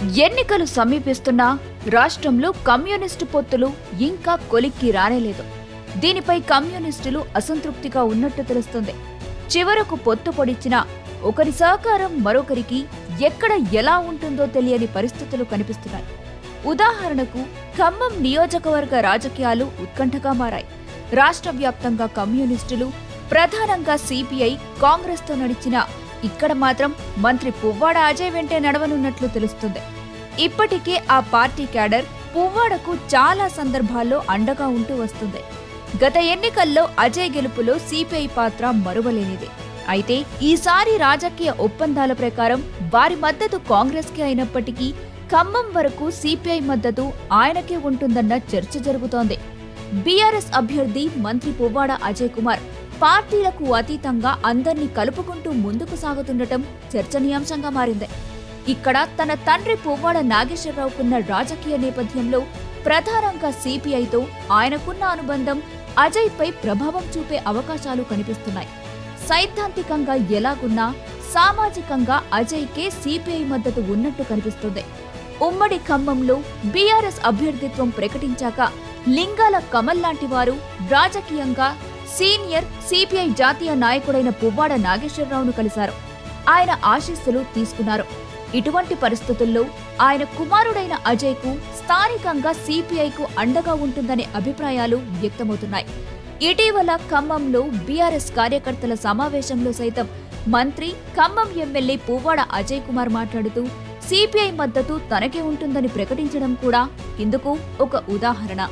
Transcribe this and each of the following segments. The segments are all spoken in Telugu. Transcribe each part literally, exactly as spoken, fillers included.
ఎన్నికలు సమీపిస్తున్నా రాష్ట్రంలో కమ్యూనిస్టు పొత్తులు ఇంకా కొలిక్కి రానేలేదు. దీనిపై కమ్యూనిస్టులు అసంతృప్తిగా ఉన్నట్టు తెలుస్తుంది. చివరకు పొత్తు పొడిచినా ఒకరి సహకారం మరొకరికి ఎక్కడ ఎలా ఉంటుందో తెలియని పరిస్థితులు కనిపిస్తున్నాయి. ఉదాహరణకు ఖమ్మం నియోజకవర్గ రాజకీయాలు ఉత్కంఠగా మారాయి. రాష్ట్ర వ్యాప్తంగా కమ్యూనిస్టులు, ప్రధానంగా సిపిఐ, కాంగ్రెస్తో నడిచిన ఇక్కడ మాత్రం మంత్రి పువ్వాడ అజయ్ వెంటే నడవనున్నట్లు తెలుస్తుంది. ఇప్పటికే ఆ పార్టీ క్యాడర్ పువ్వాడకు చాలా సందర్భాల్లో అండగా ఉంటూ వస్తుంది. గత ఎన్నికల్లో అజయ్ గెలుపులో సిపిఐ పాత్ర మరువలేనిది. అయితే ఈసారి రాజకీయ ఒప్పందాల ప్రకారం వారి మద్దతు కాంగ్రెస్కి అయినప్పటికీ ఖమ్మం వరకు సిపిఐ మద్దతు ఆయనకే ఉంటుందన్న చర్చ జరుగుతోంది. బీఆర్ఎస్ అభ్యర్థి మంత్రి పువ్వాడ అజయ్ కుమార్ పార్టీలకు అతీతంగా అందర్నీ కలుపుకుంటూ ముందుకు సాగుతుండటం చర్చనీయాంశంగా మారింది. ఇక్కడ తన తండ్రి పువ్వాడ నాగేశ్వరరావుకున్న రాజకీయ నేపథ్యంలో ప్రధానంగా సిపిఐతో ఆయనకున్న అనుబంధం అజయ్పై ప్రభావం చూపే అవకాశాలు కనిపిస్తున్నాయి. సైద్ధాంతికంగా ఎలాగున్నా సామాజికంగా అజయ్కే సిపిఐ మద్దతు ఉన్నట్టు కనిపిస్తుంది. ఉమ్మడి ఖమ్మంలో బీఆర్ఎస్ అభ్యర్థిత్వం ప్రకటించాక లింగాల కమల్ లాంటి వారు రాజకీయంగా సీనియర్ సిపిఐ జాతీయ నాయకుడైన పువ్వాడ నాగేశ్వరరావును కలిశారు. ఆయన ఆశీస్సులు తీసుకున్నారు. ఇటువంటి పరిస్థితుల్లో ఆయన కుమారుడైన అజయ్కు స్థానికంగా సిపిఐకు అండగా ఉంటుందనే అభిప్రాయాలు వ్యక్తమవుతున్నాయి. ఇటీవల ఖమ్మంలో బీఆర్ఎస్ కార్యకర్తల సమావేశంలో సైతం మంత్రి, ఖమ్మం ఎమ్మెల్యే పువ్వాడ అజయ్ కుమార్ మాట్లాడుతూ సిపిఐ మద్దతు తనకే ఉంటుందని ప్రకటించడం కూడా ఇందుకు ఒక ఉదాహరణ.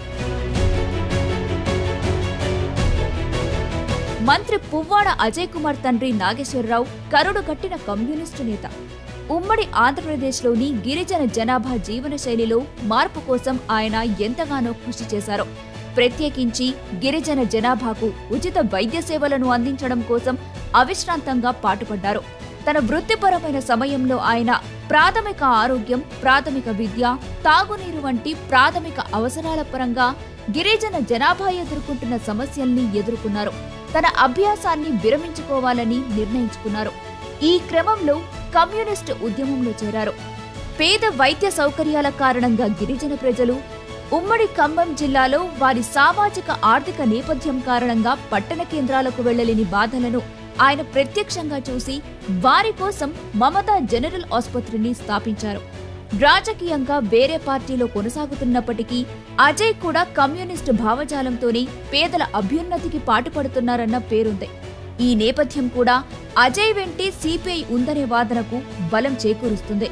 మంత్రి పువ్వాడ అజయ్ కుమార్ తండ్రి నాగేశ్వరరావు కరుడు కట్టిన కమ్యూనిస్టు నేత. ఉమ్మడి ఆంధ్రప్రదేశ్లోని గిరిజన జనాభా జీవన శైలిలో మార్పు కోసం ఆయన ఎంతగానో కృషి చేశారు. ప్రత్యేకించి గిరిజన జనాభాకు ఉచిత వైద్య సేవలను అందించడం కోసం అవిశ్రాంతంగా పాటుపడ్డారు. తన వృత్తిపరమైన సమయంలో ఆయన ప్రాథమిక ఆరోగ్యం, ప్రాథమిక విద్య, తాగునీరు వంటి ప్రాథమిక అవసరాల పరంగా గిరిజన జనాభా ఎదుర్కొంటున్న సమస్యల్ని ఎదుర్కొన్నారు. తన అభ్యాసాన్ని విరమించుకోవాలని నిర్ణయించుకున్నారు. ఈ క్రమంలో కమ్యూనిస్టు ఉద్యమంలో చేరారు. పేద వైద్య సౌకర్యాల కారణంగా గిరిజన ప్రజలు ఉమ్మడి ఖమ్మం జిల్లాలో వారి సామాజిక ఆర్థిక నేపథ్యం కారణంగా పట్టణ కేంద్రాలకు వెళ్లలేని బాధలను ఆయన ప్రత్యక్షంగా చూసి వారి కోసం మమతా జనరల్ ఆసుపత్రిని స్థాపించారు. రాజకీయంగా వేరే పార్టీలో కొనసాగుతున్నప్పటికీ అజయ్ కూడా కమ్యూనిస్టు భావజాలంతోనే పేదల అభ్యున్నతికి పాటుపడుతున్నారన్న పేరుంది. ఈ నేపథ్యం కూడా అజయ్ వెంటే సిపిఐ ఉందనే వాదనకు బలం చేకూరుస్తుంది.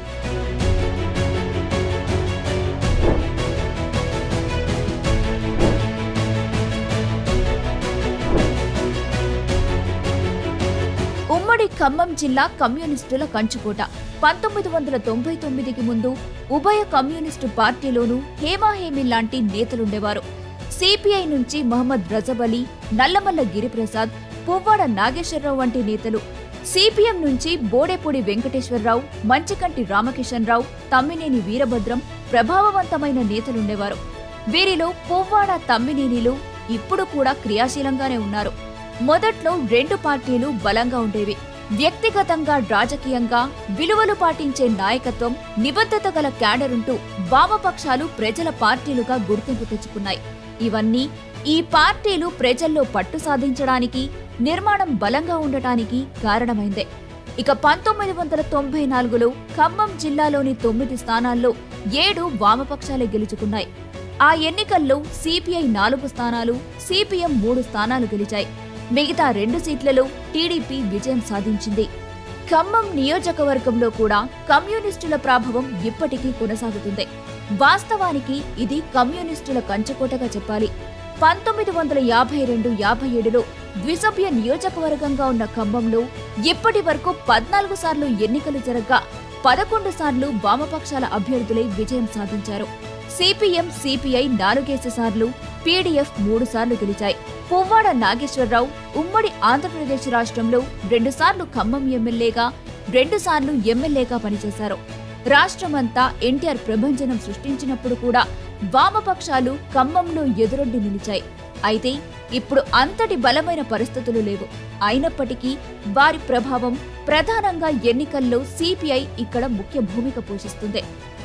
ఉమ్మడి ఖమ్మం జిల్లా కమ్యూనిస్టుల కంచుకోట. పంతొమ్మిది వందల తొంభై తొమ్మిదికి ముందు ఉభయ కమ్యూనిస్టు పార్టీలోనూ హేమాహేమి లాంటి నేతలుండేవారు. సిపిఐ నుంచి మహమ్మద్ రజబ్ అలీ, నల్లమల్ల గిరిప్రసాద్, పువ్వాడ నాగేశ్వరరావు వంటి నేతలు, సిపిఎం నుంచి బోడేపూడి వెంకటేశ్వరరావు, మంచికంటి రామకిషన్ రావు, తమ్మినేని వీరభద్రం ప్రభావవంతమైన నేతలుండేవారు. వీరిలో పువ్వాడ, తమ్మినేనిలు ఇప్పుడు కూడా క్రియాశీలంగానే ఉన్నారు. మొదట్లో రెండు పార్టీలు బలంగా ఉండేవి. వ్యక్తిగతంగా, రాజకీయంగా విలువలు పాటించే నాయకత్వం, నిబద్ధత గల క్యాడరుంటూ వామపక్షాలు ప్రజల పార్టీలుగా గుర్తింపు తెచ్చుకున్నాయి. ఇవన్నీ ఈ పార్టీలు ప్రజల్లో పట్టు సాధించడానికి, నిర్మాణం బలంగా ఉండటానికి కారణమైందే. ఇక పంతొమ్మిది వందల తొంభై నాలుగులో ఖమ్మం జిల్లాలోని తొమ్మిది స్థానాల్లో ఏడు వామపక్షాలే గెలుచుకున్నాయి. ఆ ఎన్నికల్లో సిపిఐ నాలుగు స్థానాలు, సిపిఎం మూడు స్థానాలు గెలిచాయి. మిగతా రెండు సీట్లలో టీడీపీ విజయం సాధించింది. ఖమ్మం నియోజకవర్గంలో కూడా కమ్యూనిస్టుల ప్రభావం ఇప్పటికీ కొనసాగుతుంది. వాస్తవానికి ఇది కమ్యూనిస్టుల కంచుకోటగా చెప్పాలి. పంతొమ్మిది వందల యాభై రెండు యాభై ఏడులో ద్విసభ్య నియోజకవర్గంగా ఉన్న ఖమ్మంలో ఇప్పటి వరకు పద్నాలుగు సార్లు ఎన్నికలు జరగ్గా పదకొండు సార్లు వామపక్షాల అభ్యర్థులే విజయం సాధించారు. సిపిఎం, సిపిఐ నాలుగేసి సార్లు, పీడీఎఫ్ మూడు సార్లు గెలిచాయి. పువ్వాడ నాగేశ్వరరావు ఉమ్మడి ఆంధ్రప్రదేశ్ రాష్ట్రంలో రెండుసార్లు ఖమ్మం ఎమ్మెల్యేగా, రెండు సార్లు ఎమ్మెల్యేగా పనిచేశారు. రాష్ట్రమంతా ఎన్టీఆర్ ప్రభంజనం సృష్టించినప్పుడు కూడా వామపక్షాలు ఖమ్మంలో ఎదురొడ్డి నిలిచాయి. అయితే ఇప్పుడు అంతటి బలమైన పరిస్థితులు లేవు. అయినప్పటికీ వారి ప్రభావం ప్రధానంగా ఎన్నికల్లో సిపిఐ ఇక్కడ ముఖ్య భూమిక పోషిస్తుంది.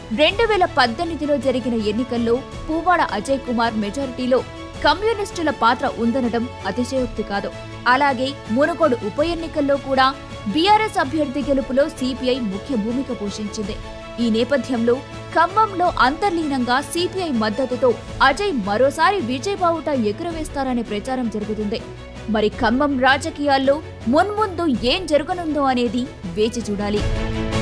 రెండు వేల పద్దెనిమిదిలో జరిగిన ఎన్నికల్లో పువ్వాడ అజయ్ కుమార్ మెజారిటీలో కమ్యూనిస్టుల పాత్ర ఉందనడం అతిశయోక్తి కాదు. అలాగే మునుగోడు ఉప ఎన్నికల్లో కూడా బీఆర్ఎస్ అభ్యర్థి గెలుపులో సిపిఐ ముఖ్య భూమిక పోషించింది. ఈ నేపథ్యంలో ఖమ్మంలో అంతర్లీనంగా సిపిఐ మద్దతుతో అజయ్ మరోసారి విజయబావుట ఎగురవేస్తారనే ప్రచారం జరుగుతుంది. మరి ఖమ్మం రాజకీయాల్లో మున్ముందు ఏం జరగనుందో అనేది వేచి చూడాలి.